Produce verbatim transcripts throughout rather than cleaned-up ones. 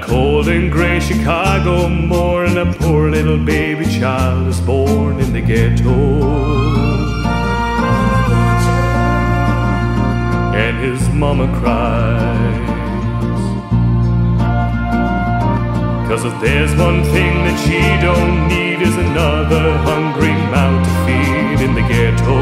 cold and grey Chicago morning, a poor little baby child is born in the ghetto. And his mama cries, 'cause if there's one thing that she don't need is another hungry mouth to feed in the ghetto.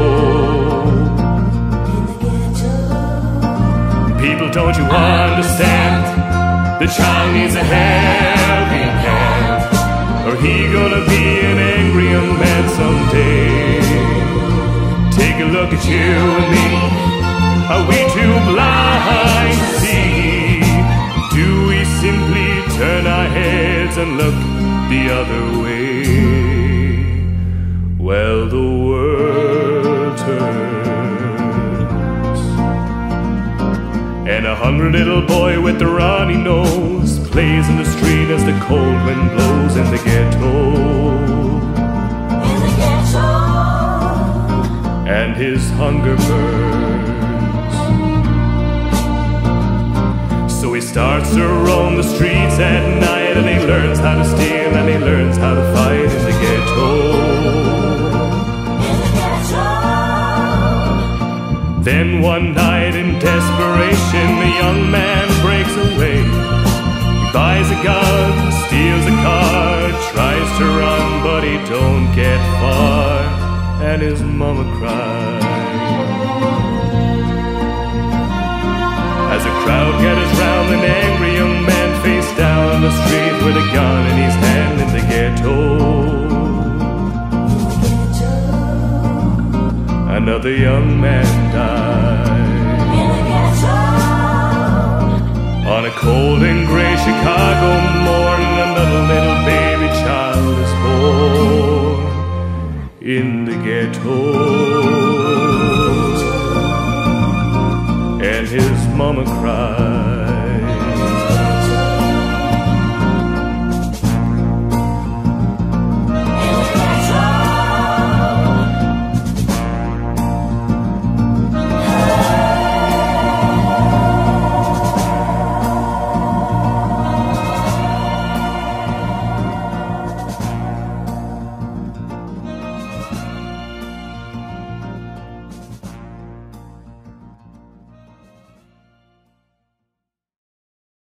People, don't you understand? The child needs a helping hand, or he gonna be an angry young man someday. Take a look at you and me. Are we too blind to see? Do we simply turn our heads and look the other way? Well, the world turns, and a hungry little boy with a runny nose plays in the street as the cold wind blows in the ghetto. In the ghetto. And his hunger burns, so he starts to roam the streets at night, and he learns how to steal and he learns how to fight in the ghetto. In the ghetto. Then one night in desperation, the young man breaks away. He buys a gun, steals a car, tries to run but he don't get far, and his mama cries. As a crowd gathers round an angry young man face down on the street with a gun in his hand in the ghetto. Another young man died. In the ghetto. On a cold and grey Chicago morning, another little baby child is born in the ghetto. And his mama cried.